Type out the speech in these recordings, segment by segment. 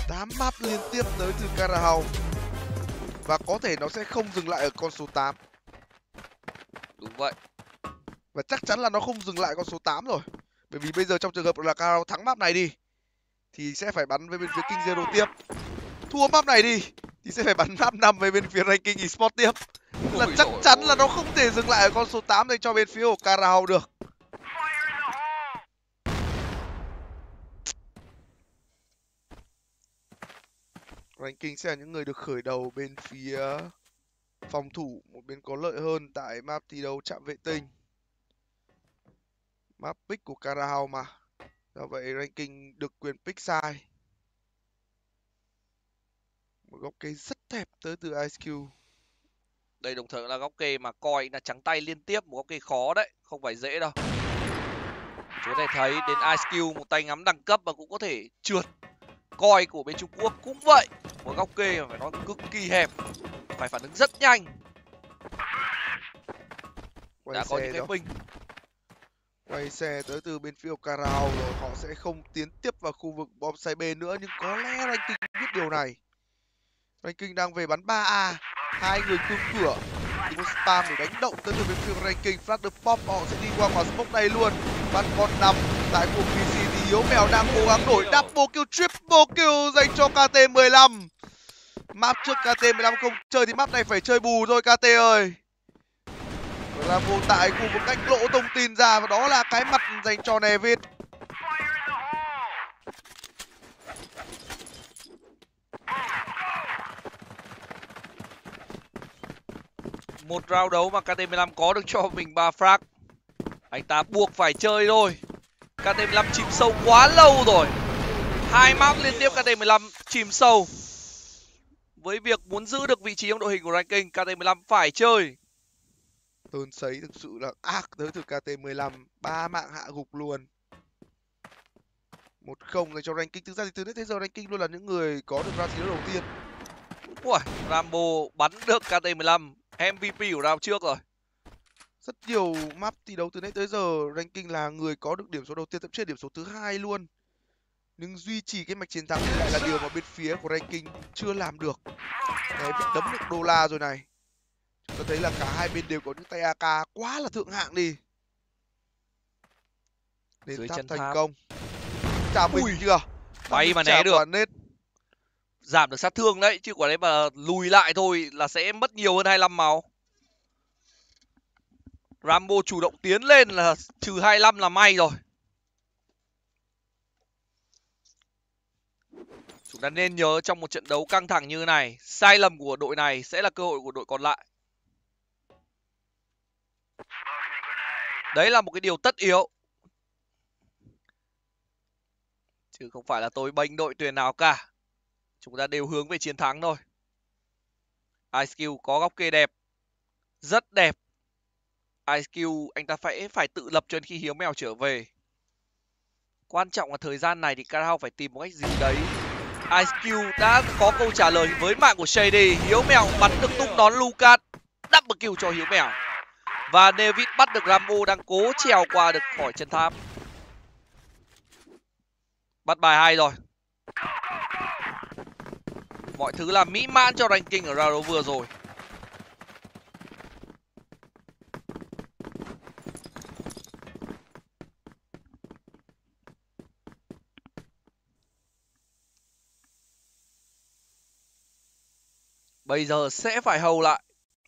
8 map liên tiếp tới từ Carahau. Và có thể nó sẽ không dừng lại ở con số 8. Đúng vậy. Và chắc chắn là nó không dừng lại con số 8 rồi. Bởi vì bây giờ trong trường hợp là Carahau thắng map này đi thì sẽ phải bắn với bên phía King Zero tiếp. Thua map này đi thì sẽ phải bắn map 5 với bên phía Ranking Esports tiếp. Là chắc chắn là nó không thể dừng lại ở con số 8 dành cho bên phía của Carahau được. Ranking sẽ là những người được khởi đầu bên phía phòng thủ, một bên có lợi hơn tại map thi đấu chạm vệ tinh. Map pick của Carahau mà. Do vậy Ranking được quyền pick sai. Một góc cây rất đẹp tới từ IceQ. Đây đồng thời là góc kê mà coi là trắng tay liên tiếp, một góc kê khó đấy, không phải dễ đâu. Chúng ta thấy đến IceQ một tay ngắm đẳng cấp mà cũng có thể trượt. Coi của bên Trung Quốc cũng vậy, một góc kê mà phải nói cực kỳ hẹp, phải phản ứng rất nhanh. Đã có những cái ping. Quay xe tới từ bên phía Carahau rồi, họ sẽ không tiến tiếp vào khu vực bom site B nữa, nhưng có lẽ Ranking biết điều này. Ranking đang về bắn 3A, hai người cương cửa thì một spam để đánh động tới từ bên phía Ranking. Flash the pop, họ sẽ đi qua quả smoke này luôn. Bắn con 5 tại cuộc PC thì Hiếu Mèo đang cố gắng đổi double kill, triple kill dành cho KT15. Map trước KT15 không chơi thì map này phải chơi bù thôi KT ơi. Rambo tại khu vực cách lỗ thông tin ra, và đó là cái mặt dành cho Nevid. Một round đấu mà KT15 có được cho mình 3 frag. Anh ta buộc phải chơi thôi. KT15 chìm sâu quá lâu rồi. 2 map liên tiếp KT15 chìm sâu. Với việc muốn giữ được vị trí trong đội hình của Ranking, KT15 phải chơi. Tơn sấy thực sự là ác tới từ KT15, 3 mạng hạ gục luôn. 1-0 dành cho Ranking. Thực ra thì từ đến thế giờ Ranking luôn là những người có được round thi đấu đầu tiên. Ui, Rambo bắn được KT15, MVP của round trước rồi. Rất nhiều map thi đấu từ nãy tới giờ Ranking là người có được điểm số đầu tiên, thậm chí điểm số thứ 2 luôn. Nhưng duy trì cái mạch chiến thắng thì lại là điều mà bên phía của Ranking chưa làm được. Đấy, bị đấm được đô la rồi này. Chúng ta thấy là cả hai bên đều có những tay AK quá là thượng hạng đi. Nến tháp thành công. Chả mình chưa? Bay mà né được. Giảm được sát thương đấy, chứ quả đấy mà lùi lại thôi là sẽ mất nhiều hơn 25 máu. Rambo chủ động tiến lên là trừ 25 là may rồi. Chúng ta nên nhớ trong một trận đấu căng thẳng như này, sai lầm của đội này sẽ là cơ hội của đội còn lại. Đấy là một cái điều tất yếu. Chứ không phải là tôi bênh đội tuyển nào cả. Chúng ta đều hướng về chiến thắng thôi. IceQ có góc kê đẹp. Rất đẹp. IceQ anh ta phải tự lập cho đến khi Hiếu Mèo trở về. Quan trọng là thời gian này thì Carahau phải tìm một cách gì đấy. IceQ đã có câu trả lời với mạng của Shady. Hiếu Mèo bắn được tung đón Lucas. Double kill cho Hiếu Mèo. Và Nevid bắt được Rambo đang cố trèo qua được khỏi chân tháp. Bắt bài hay rồi. Mọi thứ là mỹ mãn cho Ranking ở round đấu vừa rồi. Bây giờ sẽ phải hầu lại.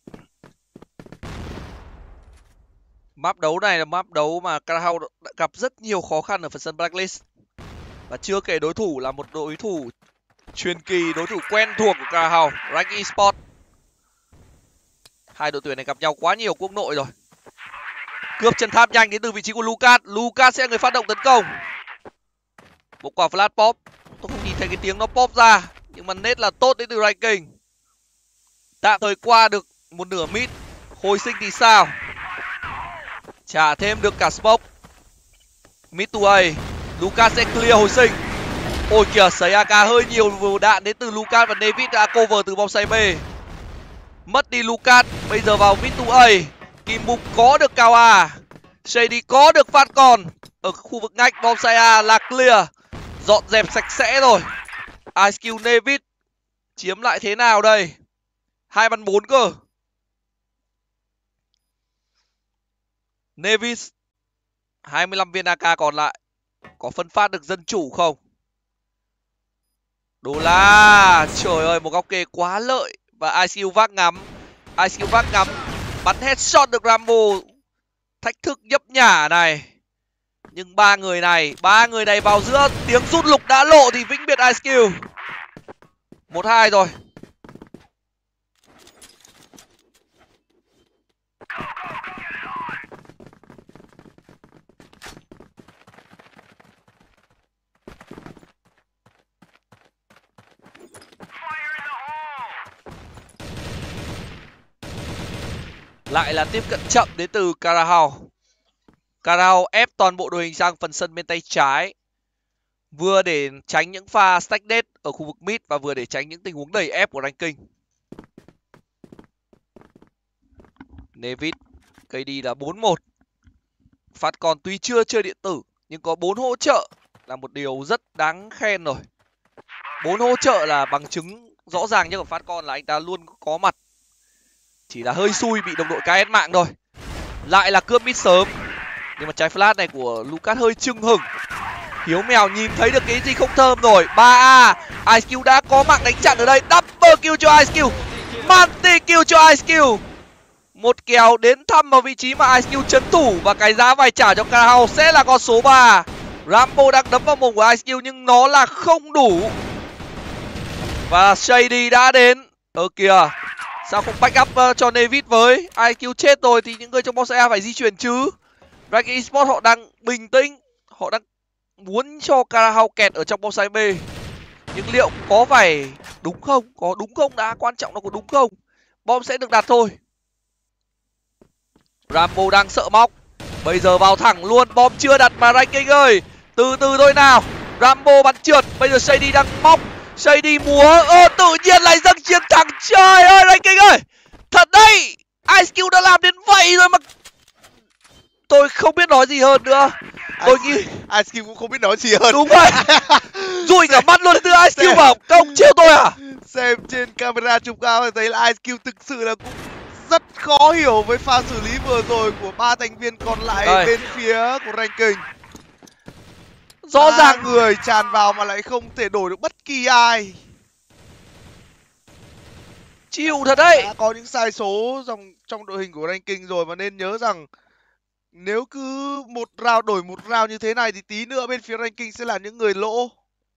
Map đấu này là map đấu mà Carahau gặp rất nhiều khó khăn ở phần sân Blacklist. Và chưa kể đối thủ là một đối thủ truyền kỳ, đối thủ quen thuộc của Carahau, Ranking Esports. Hai đội tuyển này gặp nhau quá nhiều quốc nội rồi. Cướp chân tháp nhanh đến từ vị trí của Lucas. Lucas sẽ là người phát động tấn công. Một quả flash pop. Tôi không nhìn thấy cái tiếng nó pop ra. Nhưng mà nét là tốt đến từ Ranking. Tạm thời qua được một nửa mid. Hồi sinh thì sao? Trả thêm được cả smoke. Mid to A. Lucas sẽ clear hồi sinh. Ôi kìa, sấy AK hơi nhiều đạn đến từ Lucas và Nevid đã cover từ bom site B. Mất đi Lucas, bây giờ vào mid to A. Kim Bục có được cao A. Shady có được phát còn. Ở khu vực ngách bom site A là clear. Dọn dẹp sạch sẽ rồi. IQ Nevis chiếm lại thế nào đây? 2-4 cơ. Nevis 25 viên AK còn lại. Có phân phát được dân chủ không? Đô la. Trời ơi, một góc kê quá lợi. Và ICU vác ngắm. ICU vác ngắm. Bắn headshot được Rambo. Thách thức nhấp nhả này. Nhưng ba người này vào giữa. Tiếng rút lục đã lộ thì vĩnh biệt ICU. 1-2 rồi. Lại là tiếp cận chậm đến từ Carahao. Carahao ép toàn bộ đội hình sang phần sân bên tay trái. Vừa để tránh những pha stack dead ở khu vực mid và vừa để tránh những tình huống đẩy ép của ranking. Nevis, KD là 4-1. Phát còn tuy chưa chơi điện tử nhưng có 4 hỗ trợ là một điều rất đáng khen rồi. 4 hỗ trợ là bằng chứng rõ ràng nhất của Phát con là anh ta luôn có mặt. Chỉ là hơi xui bị đồng đội KS mạng thôi. Lại là cướp mid sớm. Nhưng mà trái flash này của Lucas hơi chưng hửng. Hiếu mèo nhìn thấy được cái gì không thơm rồi. 3A. IQ đã có mạng đánh chặn ở đây. Double kill cho IQ. Multi kill cho IQ. Một kèo đến thăm vào vị trí mà IQ trấn thủ. Và cái giá phải trả cho Carahao sẽ là con số 3. Rambo đang đấm vào mồm của IQ nhưng nó là không đủ. Và Shady đã đến. Kìa. Sao không back up cho Nevis với? IQ chết rồi thì những người trong boss A phải di chuyển chứ. Ranking Esports họ đang bình tĩnh. Họ đang muốn cho Carahao kẹt ở trong boss B. Nhưng liệu có phải đúng không? Có đúng không đã? Quan trọng là có đúng không? Bom sẽ được đặt thôi. Rambo đang sợ móc. Bây giờ vào thẳng luôn. Bom chưa đặt mà Ranking ơi. Từ từ thôi nào. Rambo bắn trượt. Bây giờ Shady đang móc. Shady múa. Tự nhiên lại dâng chiến thắng. Trời ơi Ranking ơi. Thật đấy. IQ đã làm đến vậy rồi mà. Tôi không biết nói gì hơn nữa. Tôi nghĩ IQ cũng không biết nói gì hơn. đúng rồi. Rủi cả mắt luôn từ IQ bảo công chiêu tôi à. Xem trên camera chụp cao thì thấy là IQ thực sự là cũng rất khó hiểu với pha xử lý vừa rồi của ba thành viên còn lại Đây. bên phía của Ranking. Rõ ràng người tràn vào mà lại không thể đổi được bất kỳ ai. chịu thật đấy. Đã có những sai số trong đội hình của Ranking rồi và nên nhớ rằng nếu cứ một round đổi một round như thế này thì tí nữa bên phía Ranking sẽ là những người lỗ.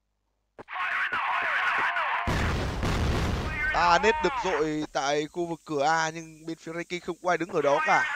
Nết được dội tại khu vực cửa A nhưng bên phía Ranking không có ai đứng ở đó cả.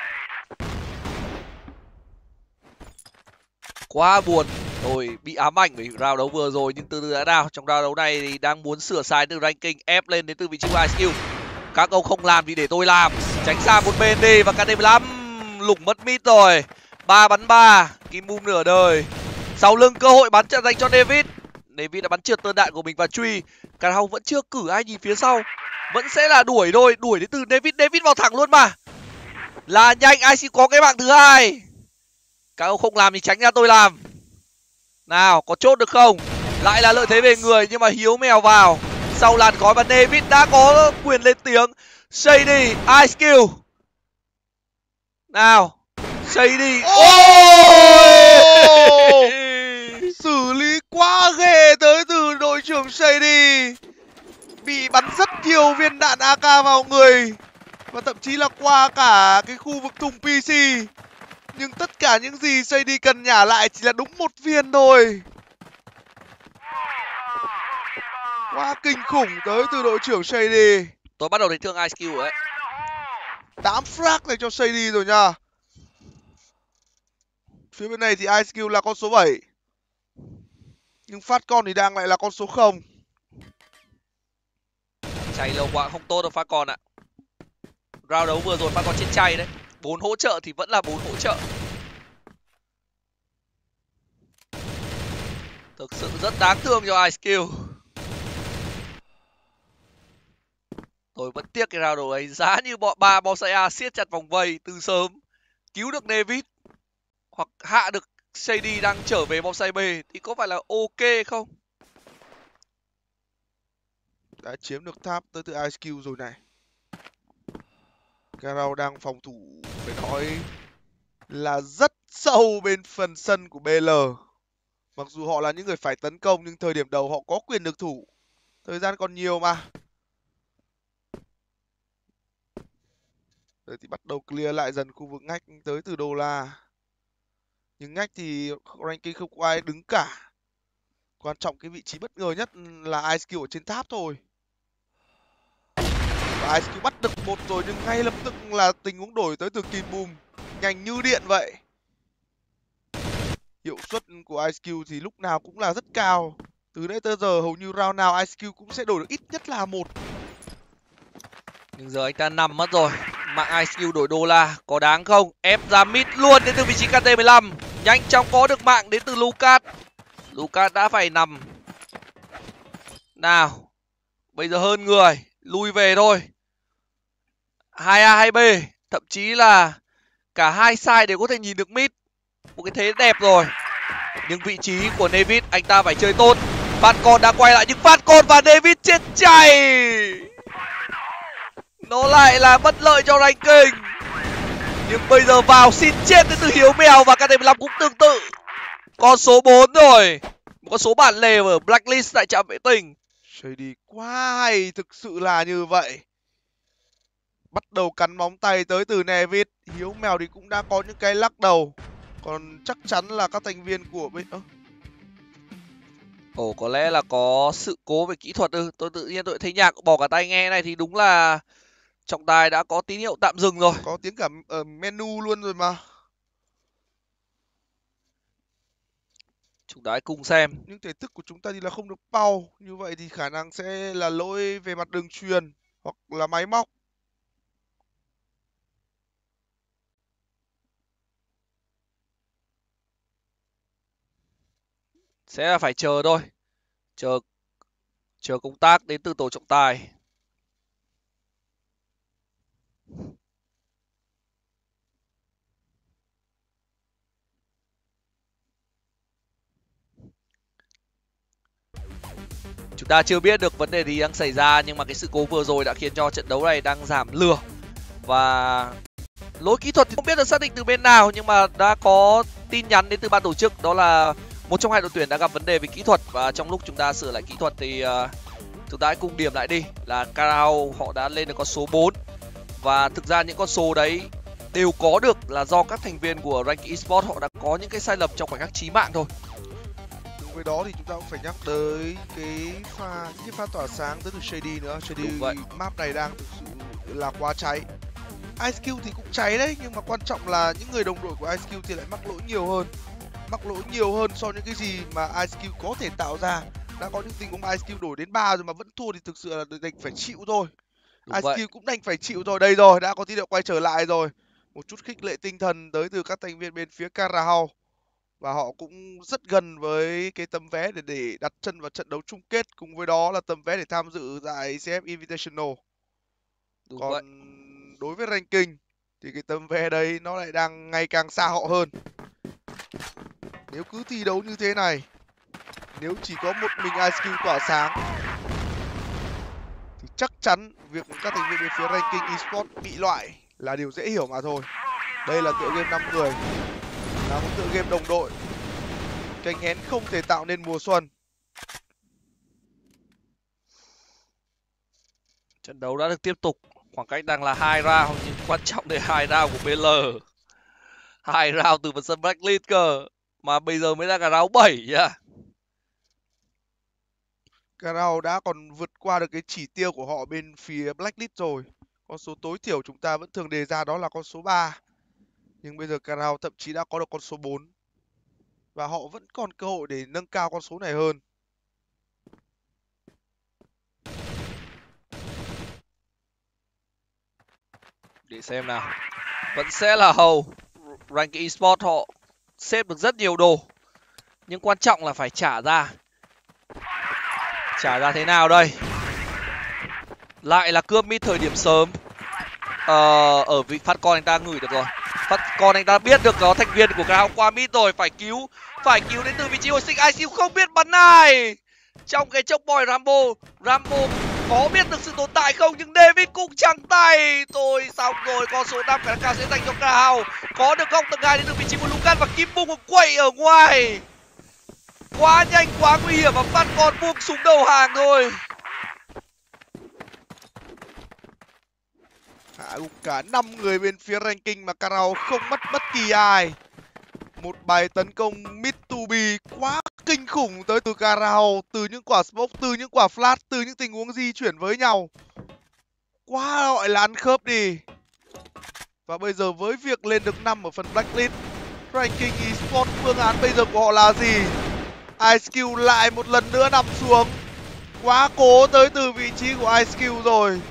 Quá buồn. Tôi bị ám ảnh bởi round đấu vừa rồi nhưng từ từ đã nào. Trong round đấu này thì đang muốn sửa sai từ Ranking ép lên đến từ vị trí của IQ. Các ông không làm thì để tôi làm. Tránh xa một bên đi và KD15 lủng mất mid rồi. 3-3. Kim Boom nửa đời. Sau lưng cơ hội bắn dành cho Nevis. Nevis đã bắn trượt tơn đạn của mình và truy. Carahao vẫn chưa cử ai nhìn phía sau. Vẫn sẽ là đuổi thôi. Đuổi đến từ Nevis. Nevis vào thẳng luôn mà. Là nhanh. IC có cái mạng thứ hai. Các ông không làm thì tránh ra tôi làm. Nào có chốt được không? Lại là lợi thế về người nhưng mà Hiếu mèo vào. Sau làn khói và Nevis đã có quyền lên tiếng. Shady, IQ. Nào Shady. Xử lý quá ghê tới từ đội trưởng Shady. Bị bắn rất nhiều viên đạn AK vào người. Và thậm chí là qua cả cái khu vực thùng PC. Nhưng tất cả những gì Shady cần nhả lại chỉ là đúng một viên thôi. Quá kinh khủng tới từ đội trưởng Shady. Tôi bắt đầu thấy thương IQ rồi đấy. 8 frag này cho Shady rồi nha. Phía bên này thì IQ là con số 7. Nhưng phát con thì đang lại là con số 0. Chạy lâu quá không tốt đâu phát con ạ. Round đấu vừa rồi phát con chết chay đấy. 4 hỗ trợ thì vẫn là 4 hỗ trợ. Thực sự rất đáng thương cho IQ. Tôi vẫn tiếc cái round đấu ấy. Giá như bọn ba Bonsai siết chặt vòng vây từ sớm, cứu được Nevis hoặc hạ được Shady đang trở về Bonsai B thì có phải là ok không? đã chiếm được tháp tới từ ISQ rồi này. Carao đang phòng thủ phải nói là rất sâu bên phần sân của BL. Mặc dù họ là những người phải tấn công nhưng thời điểm đầu họ có quyền được thủ. Thời gian còn nhiều mà. Rồi thì bắt đầu clear lại dần khu vực ngách tới từ đô la. Nhưng ngách thì ranking không có ai đứng cả. Quan trọng cái vị trí bất ngờ nhất là ISQ ở trên tháp thôi. Và ISQ bắt được một rồi nhưng ngay lập tức là tình huống đổi tới từ Kim Boom. Nhanh như điện vậy. Hiệu suất của ISQ thì lúc nào cũng là rất cao. Từ nãy tới giờ hầu như round nào ISQ cũng sẽ đổi được ít nhất là một. Nhưng giờ anh ta nằm mất rồi. Mạng ISQ đổi đô la có đáng không? Ép ra mid luôn đến từ vị trí KT15. Nhanh chóng có được mạng đến từ Lucas. Lucas đã phải nằm. Nào. Bây giờ hơn người. Lui về thôi. 2A 2B. Thậm chí là cả hai side đều có thể nhìn được mid. Một cái thế đẹp rồi. Nhưng vị trí của Nevid anh ta phải chơi tốt. Falcon đã quay lại nhưng Falcon và Nevid chết chay. Nó lại là bất lợi cho ranking. Nhưng bây giờ vào xin chết đến từ Hiếu Mèo và KT15 cũng tương tự. Con số 4 rồi. Một con số bản lề ở Blacklist tại trạm vệ tinh. Shady quá hay, thực sự là như vậy. Bắt đầu cắn móng tay tới từ Nevid. Hiếu Mèo thì cũng đã có những cái lắc đầu. Còn chắc chắn là các thành viên của bên... Ồ, có lẽ là có sự cố về kỹ thuật. Tôi tự nhiên tôi thấy nhạc bỏ cả tai nghe này thì đúng là trọng tài đã có tín hiệu tạm dừng rồi. Có tiếng cả ở menu luôn rồi mà. Chúng ta hãy cùng xem. Nhưng thể thức của chúng ta thì là không được bao. Như vậy thì khả năng sẽ là lỗi về mặt đường truyền hoặc là máy móc. Sẽ là phải chờ thôi. Chờ công tác đến từ tổ trọng tài. Chúng ta chưa biết được vấn đề gì đang xảy ra, nhưng mà cái sự cố vừa rồi đã khiến cho trận đấu này đang giảm lửa. Và lỗi kỹ thuật thì không biết được xác định từ bên nào, nhưng mà đã có tin nhắn đến từ ban tổ chức, đó là một trong hai đội tuyển đã gặp vấn đề về kỹ thuật. Và trong lúc chúng ta sửa lại kỹ thuật thì chúng ta hãy cùng điểm lại đi là Carao họ đã lên được con số 4. Và thực ra những con số đấy đều có được là do các thành viên của Rank Esports họ đã có những cái sai lầm trong khoảnh khắc chí mạng thôi. Cùng với đó thì chúng ta cũng phải nhắc tới những cái pha tỏa sáng tới từ Shady nữa. Shady map này đang thực sự là quá cháy. ISQ thì cũng cháy đấy, nhưng mà quan trọng là những người đồng đội của ISQ thì lại mắc lỗi nhiều hơn. Mắc lỗi nhiều hơn so với những cái gì mà ISQ có thể tạo ra. Đã có những tình huống ISQ đổi đến 3 rồi mà vẫn thua thì thực sự là đành phải chịu thôi. ISQ cũng đành phải chịu rồi. Đây rồi, đã có tín hiệu quay trở lại rồi. Một chút khích lệ tinh thần tới từ các thành viên bên phía Carao. Và họ cũng rất gần với cái tấm vé để đặt chân vào trận đấu chung kết. Cùng với đó là tấm vé để tham dự tại CF Invitational. Còn vậy, đối với ranking thì cái tấm vé đấy nó lại đang ngày càng xa họ hơn. Nếu cứ thi đấu như thế này, nếu chỉ có một mình ISQ tỏa sáng thì chắc chắn việc các thành viên bên phía ranking eSports bị loại là điều dễ hiểu mà thôi. Đây là tựa game 5 người, là một tựa game đồng đội. Cánh én không thể tạo nên mùa xuân. Trận đấu đã được tiếp tục. Khoảng cách đang là 2 round, nhưng quan trọng là 2 round của BL. 2 round từ phần sân Blacklist cơ. Mà bây giờ mới ra cả round 7 nhá. Carao đã còn vượt qua được cái chỉ tiêu của họ bên phía Blacklist rồi. Con số tối thiểu chúng ta vẫn thường đề ra đó là con số 3. Nhưng bây giờ Carao thậm chí đã có được con số 4. Và họ vẫn còn cơ hội để nâng cao con số này hơn. Để xem nào. Vẫn sẽ là Hầu. Rank Esports họ xếp được rất nhiều đồ. Nhưng quan trọng là phải trả ra. Trả ra thế nào đây? Lại là cướp mid thời điểm sớm. Ở vị Falcon anh ta ngửi được rồi. Falcon anh ta biết được có thành viên của Carao qua mid rồi. Phải cứu đến từ vị trí hồi sinh. ISQ không biết bắn ai. Trong cái chốc boy Rambo có biết được sự tồn tại không, nhưng David cũng chẳng tay. Tôi xong rồi, con số 5 khả năng cao sẽ dành cho Crown. Có được góc tầng 2 đến được vị trí của Lucas và Kim Bung quậy ở ngoài. Quá nhanh, quá nguy hiểm và phát con buông súng đầu hàng thôi. Hạ gục cả 5 người bên phía ranking mà Crown không mất bất kỳ ai. Một bài tấn công mid to be quá kinh khủng tới từ Crown, từ những quả smoke, từ những quả flash, từ những tình huống di chuyển với nhau. Quá gọi là ăn khớp đi. Và bây giờ với việc lên được 5 ở phần blacklist, ranking esports phương án bây giờ của họ là gì? iSkill lại một lần nữa nằm xuống. Quá cố tới từ vị trí của iSkill rồi.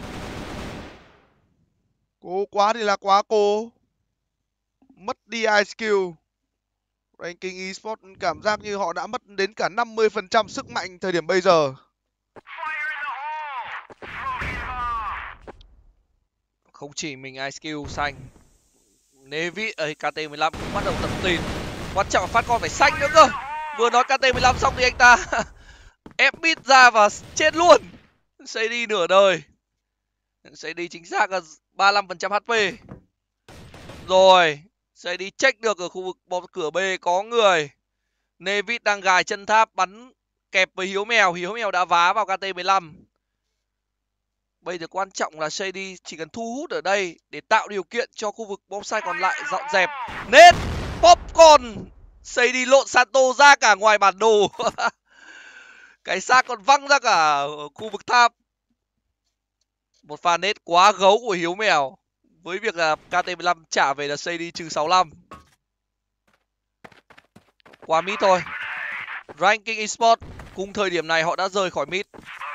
Cố quá thì là quá cố. Mất đi iSkill. Ranking esports cảm giác như họ đã mất đến cả 50% sức mạnh thời điểm bây giờ. Không chỉ mình iSkill xanh, Nevi ấy KT15 cũng bắt đầu tập tin. Quan trọng là phát con phải xanh nữa cơ. Vừa nói KT15 xong thì anh ta ép mid ra và chết luôn. CD nửa đời. CD chính xác là 35% HP. Rồi, CD check được ở khu vực bom cửa B có người. Nevid đang gài chân tháp bắn kẹp với Hiếu Mèo. Hiếu Mèo đã vá vào KT15. Bây giờ quan trọng là Shady chỉ cần thu hút ở đây để tạo điều kiện cho khu vực bombsite còn lại dọn dẹp. Nết, Popcorn, Shady lộn Santo ra cả ngoài bản đồ. Cái xác còn văng ra cả ở khu vực tháp. Một pha nết quá gấu của Hiếu Mèo. Với việc là KT15 trả về là Shady trừ 65. Qua mid thôi. Ranking esports cùng thời điểm này họ đã rời khỏi mid.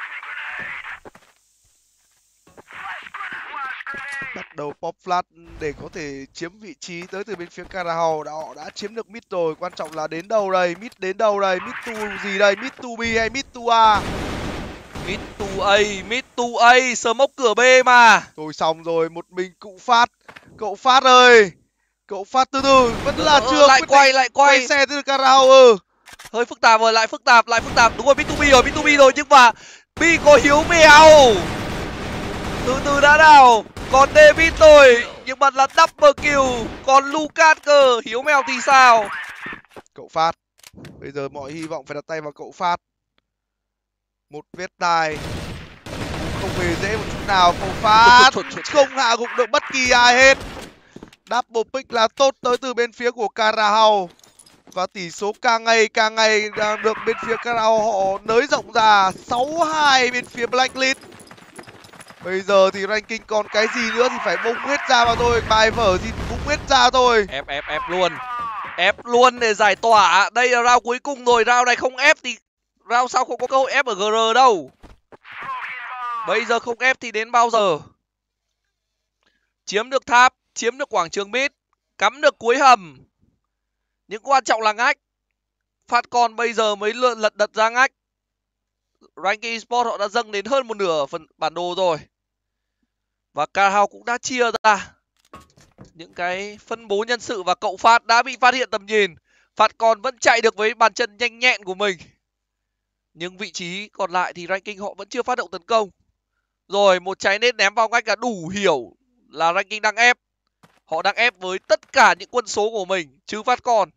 Bắt đầu pop flash để có thể chiếm vị trí tới từ bên phía Carahau. Họ đã chiếm được mid rồi. Quan trọng là đến đâu đây? Mid đến đâu đây? Mid to gì đây? Mid to B hay mid to A? Mid to A, mid to A, smoke cửa B mà. Rồi xong rồi, một mình cụ Phát. Cậu Phát ơi. Cậu Phát từ từ vẫn là chưa lại quay xe từ Carahau. Hơi phức tạp rồi, lại phức tạp. Đúng rồi, mid to B rồi, nhưng mà B có Hiếu Mèo. Từ từ đã nào. Còn David rồi, nhưng mà là double kill. Còn Lucas cơ, Hiếu Mèo thì sao? Cậu Phát. Bây giờ mọi hy vọng phải đặt tay vào cậu Phát. Một vết tài không hề dễ một chút nào. Cậu Phát không hạ gục được bất kỳ ai hết. Double pick là tốt tới từ bên phía của Carahau. Và tỷ số càng ngày đang được bên phía Carahau họ nới rộng ra. 6-2 bên phía Blacklist. Bây giờ thì ranking còn cái gì nữa thì phải bung hết ra mà thôi. Bài vở gì bung hết ra thôi. Ép luôn. Ép luôn để giải tỏa. Đây là round cuối cùng rồi. Round này không ép thì round sau không có cơ hội ép ở GR đâu. Bây giờ không ép thì đến bao giờ? Chiếm được tháp, chiếm được quảng trường mid, cắm được cuối hầm. Nhưng quan trọng là ngách. Phát con bây giờ mới lật đật ra ngách. Ranking esports họ đã dâng đến hơn một nửa phần bản đồ rồi. Và Carahau cũng đã chia ra những cái phân bố nhân sự và cậu Phát đã bị phát hiện tầm nhìn. Phát còn vẫn chạy được với bàn chân nhanh nhẹn của mình. Nhưng vị trí còn lại thì ranking họ vẫn chưa phát động tấn công. Rồi một trái nết ném vào ngách là đủ hiểu là ranking đang ép. Họ đang ép với tất cả những quân số của mình chứ Phát còn.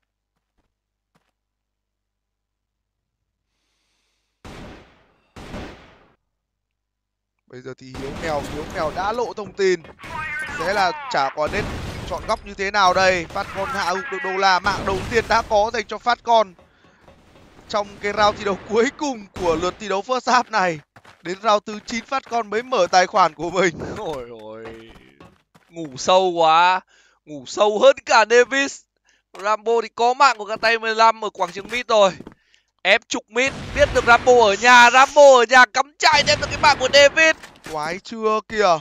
Bây giờ thì Hiếu Mèo đã lộ thông tin. Sẽ là chả có nên chọn góc như thế nào đây. Phát con hạ gục được đô la mạng đầu tiên đã có dành cho Phát con. Trong cái round thi đấu cuối cùng của lượt thi đấu first half này. Đến round thứ 9 Phát con mới mở tài khoản của mình. Ôi ôi. Ngủ sâu quá. Ngủ sâu hơn cả Davis. Rambo thì có mạng của KT15 ở quảng trường mid rồi. Ép trục mid, biết được Rambo ở nhà cắm trại đem được cái mạng của David. Quái chưa kìa.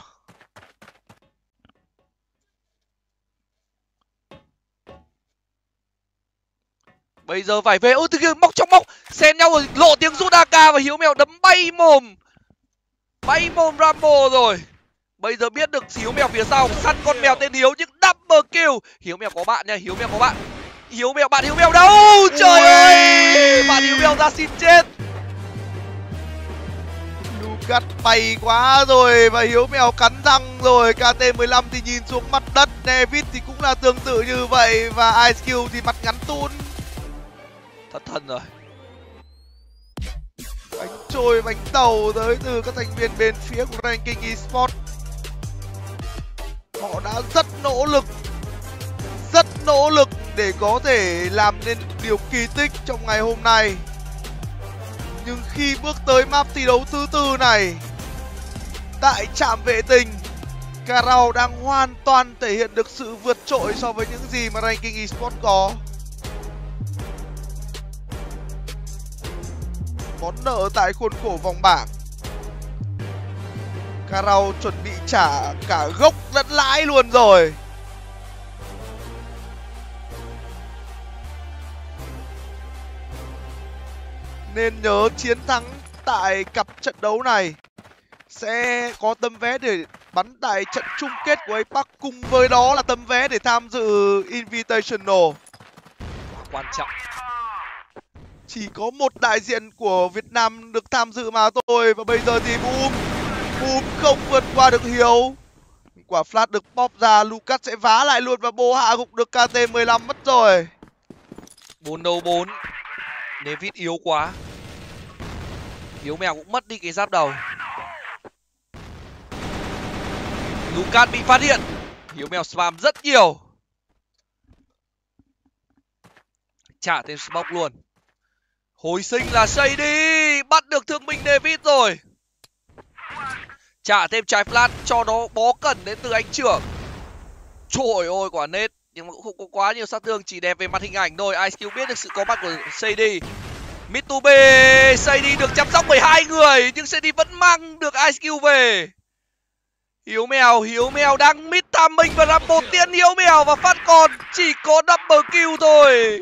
Bây giờ phải về. Ôi từ kia móc trong móc, xen nhau rồi, lộ tiếng rút AK và Hiếu Mèo đấm bay mồm Rambo rồi. Bây giờ biết được Hiếu Mèo phía sau săn con mèo tên Hiếu nhưng double kill. Hiếu Mèo có bạn nha, Hiếu Mèo có bạn. Bạn Hiếu Mèo đâu? Trời ơi, bạn Hiếu Mèo ra xin chết. Lucas bay quá rồi và Hiếu Mèo cắn răng rồi. KT15 thì nhìn xuống mặt đất, Nevid thì cũng là tương tự như vậy và IceQ thì mặt ngắn tun. Thất thần rồi. Bánh trôi bánh tàu tới từ các thành viên bên phía của Ranking Esports. Họ đã rất nỗ lực để có thể làm nên điều kỳ tích trong ngày hôm nay. Nhưng khi bước tới map thi đấu thứ tư này, tại trạm vệ tinh, Carao đang hoàn toàn thể hiện được sự vượt trội so với những gì mà Ranking Esports có. Món nợ tại khuôn khổ vòng bảng, Carao chuẩn bị trả cả gốc lẫn lãi luôn rồi. Nên nhớ chiến thắng tại cặp trận đấu này sẽ có tấm vé để bắn tại trận chung kết của APAC, cùng với đó là tấm vé để tham dự Invitational. Quan trọng. Chỉ có một đại diện của Việt Nam được tham dự mà thôi. Và bây giờ thì Boom không vượt qua được Hiếu. Quả flash được pop ra, Lucas sẽ vá lại luôn và bô hạ gục được KT15 mất rồi. 4 đấu 4. Nevid yếu quá. Hiếu Mèo cũng mất đi cái giáp đầu. Lucas bị phát hiện. Hiếu Mèo spam rất nhiều. Trả thêm smoke luôn. Hồi sinh là Shady. Bắt được thương binh Nevid rồi. Trả thêm trái flash cho nó bó cẩn đến từ anh trưởng. Trời ơi quả nết. Nhưng mà cũng không có quá nhiều sát thương, chỉ đẹp về mặt hình ảnh thôi. IceQ biết được sự có mặt của Shady. Mid to B, Shady được chăm sóc bởi hai người, nhưng Shady vẫn mang được IceQ về. Hiếu Mèo đang mid tham mình và Rambo tiến Hiếu Mèo và phát còn chỉ có double kill thôi.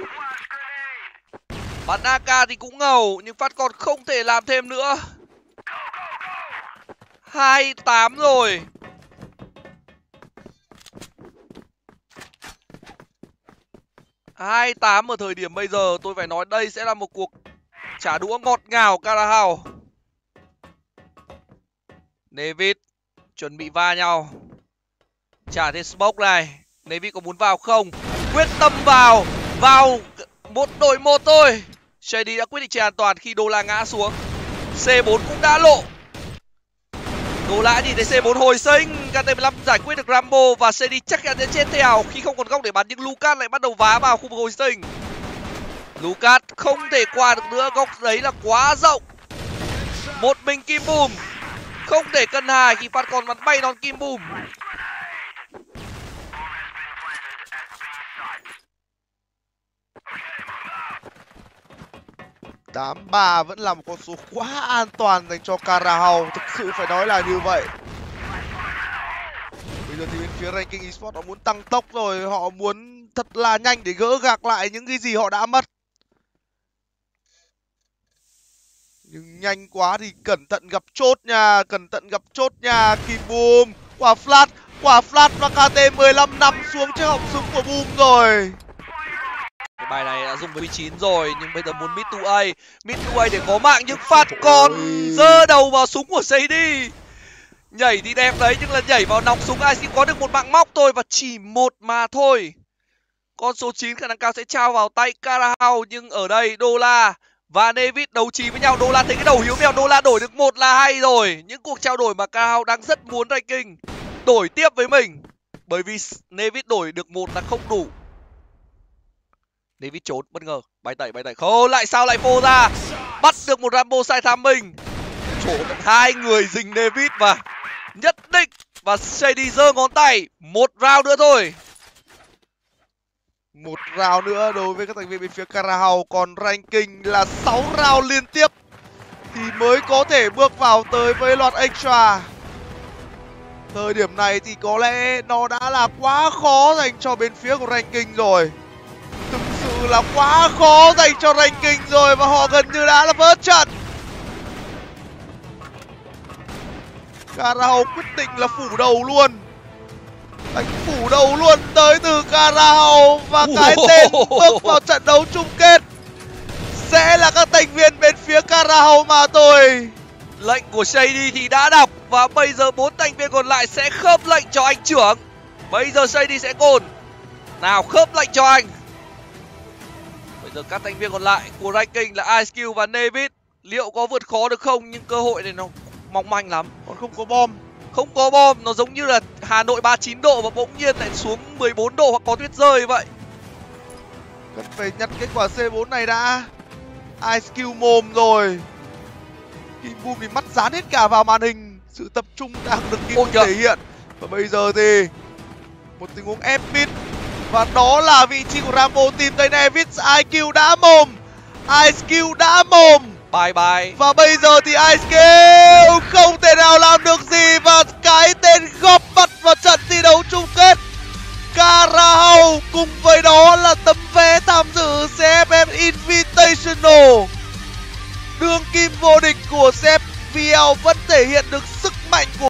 Bắn AK thì cũng ngầu, nhưng phát còn không thể làm thêm nữa. 2-8 rồi. Hai 8 ở thời điểm bây giờ, tôi phải nói đây sẽ là một cuộc trả đũa ngọt ngào Carahao. Nevid chuẩn bị va nhau. Trả thêm smoke này. Nevid có muốn vào không? Quyết tâm vào. Vào một đội một thôi. Shady đã quyết định chơi an toàn khi Dola ngã xuống. C4 cũng đã lộ. Dola nhìn thấy C4 hồi sinh. KT15 giải quyết được Rambo và Shady chắc chắn sẽ chết theo khi không còn góc để bắn, nhưng Lucas lại bắt đầu vá vào khu vực hồi sinh. Lucas không thể qua được nữa, góc đấy là quá rộng. Một mình Kim Boom không thể cân hài khi phát còn bắn bay non Kim Boom. Tám 3 vẫn là một con số quá an toàn dành cho Carahao, thực sự phải nói là như vậy. Bây giờ thì bên phía Ranking Esports họ muốn tăng tốc rồi, họ muốn thật là nhanh để gỡ gạc lại những cái gì họ đã mất. Nhưng nhanh quá thì cẩn thận gặp chốt nha, Kim Boom. Quả flash và KT15 nằm xuống chiếc họng súng của Boom rồi. Cái bài này đã dùng với 9 rồi, nhưng bây giờ muốn mid to A để có mạng, nhưng phát còn giơ đầu vào súng của Shady. Nhảy thì đẹp đấy, nhưng là nhảy vào nòng súng IceQ có được một mạng móc thôi và chỉ một mà thôi. Con số 9 khả năng cao sẽ trao vào tay Carahao, nhưng ở đây Dola và Nevid đấu trí với nhau. Dola thấy cái đầu Hiếu Mèo, Dola đổi được một là hay rồi. Những cuộc trao đổi mà Carahao đang rất muốn Ranking đổi tiếp với mình, bởi vì Nevid đổi được một là không đủ. Nevid trốn bất ngờ, bay tẩy không, lại sao lại phô ra, bắt được một Rambo sai tham mình. Trốn hai người dình Nevid và nhất định, và Shady giơ ngón tay. Một round nữa thôi. Một round nữa đối với các thành viên bên phía Carahao, còn Ranking là 6 round liên tiếp thì mới có thể bước vào tới với loạt extra. Thời điểm này thì có lẽ nó đã là quá khó dành cho bên phía của Ranking rồi. Thực sự là quá khó dành cho Ranking rồi, và họ gần như đã là vỡ trận. Carahao quyết định là phủ đầu luôn. Đánh phủ đầu luôn tới từ Carahao, và cái tên bước vào trận đấu chung kết sẽ là các thành viên bên phía Carahao mà thôi. Lệnh của Shady thì đã đọc và bây giờ 4 thành viên còn lại sẽ khớp lệnh cho anh trưởng. Bây giờ Shady sẽ cồn. Nào khớp lệnh cho anh. Bây giờ các thành viên còn lại của ranking là IceQ và Nevid. Liệu có vượt khó được không? Nhưng cơ hội này nó mong manh lắm. Còn không có bom. Không có bom, nó giống như là Hà Nội 39 độ và bỗng nhiên lại xuống 14 độ hoặc có tuyết rơi vậy. Cần phải nhặt kết quả C4 này đã. IceQ mồm rồi. Kim Boom thì mắt dán hết cả vào màn hình. Sự tập trung đang được Kim Boom thể hiện. Và bây giờ thì một tình huống epic. Và đó là vị trí của Rambo tìm thấy Nevid. IQ đã mồm. IceQ đã mồm. Bye bye. Và bây giờ thì IceQ không thể nào làm được gì. Và cái tên góp mặt vào trận thi đấu chung kết Carahau cùng với đó là tấm vé tham dự CFF Invitational. Đương kim vô địch của CFVL vẫn thể hiện được